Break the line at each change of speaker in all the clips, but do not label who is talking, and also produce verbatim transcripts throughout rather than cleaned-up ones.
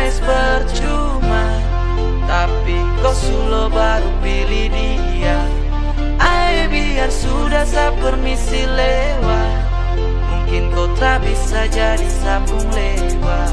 guys percuma, tapi kau sulo baru pilih dia. Ayo biar sudah saya permisi lewat, mungkin kau tak bisa jadi sabung lewat.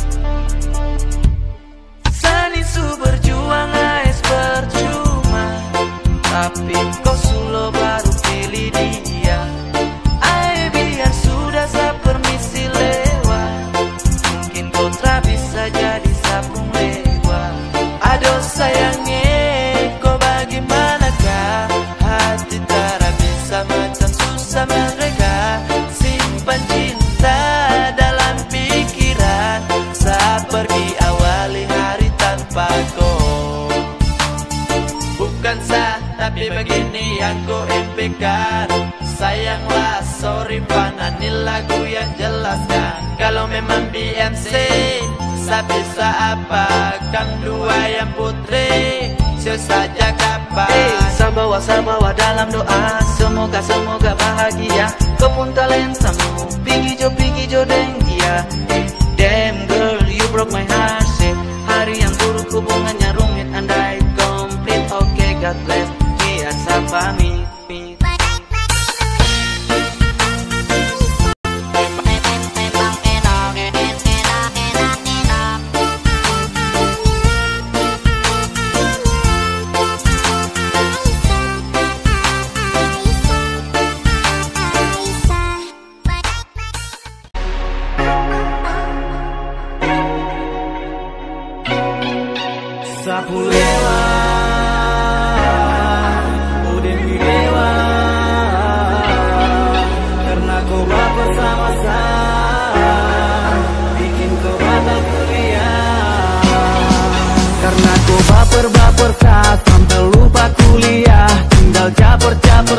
Sani su berjuang guys percuma, tapi kau sulo baru pilih dia. Ayo biar sudah saya permisi lewat, mungkin kau tak bisa jadi sabung lewat. Aduh sayangnya, kau bagaimanakah? Hati tak bisa macam susah mereka. Simpan cinta dalam pikiran, saat pergi awali hari tanpa kau. Bukan sah, tapi begini yang ku impikan. Sayanglah, sorry Fana, ini lagu yang jelaskan. Kalau memang B M C, saya bisa apa? Kang dua yang putri, siapa saja kapan. Hey, sabawa sabawa dalam doa, semoga semoga bahagia. Kau pun talentamu, pigi jo pigi jo deng dia. Hey, damn girl, you broke my heart. Say, hari yang buruk hubungannya rumit, andai complete. Okay, God bless, biar saya pamit.
Sapu lewat, udah lewat, karena kau baper sama saya, bikin kau batal kuliah. Karena kau baper-baper saya, sampai lupa kuliah, tinggal caper-caper